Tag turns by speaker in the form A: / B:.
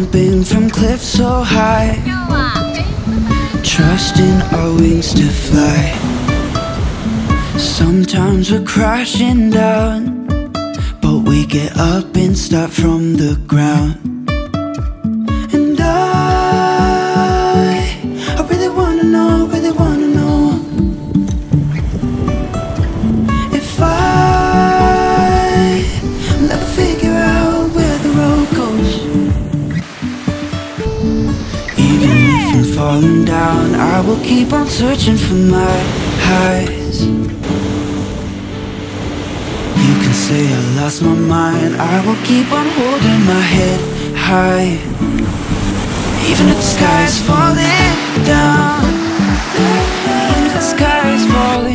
A: jumping from cliffs so high, trusting our wings to fly. Sometimes we're crashing down, but we get up and start from the ground. And I really wanna know, really wanna know if I'll never figure out where the road goes. Even if I'm falling down, I will keep on searching for my highs. You can say I lost my mind, I will keep on holding my head high. Even if the sky is falling down, even if the sky is falling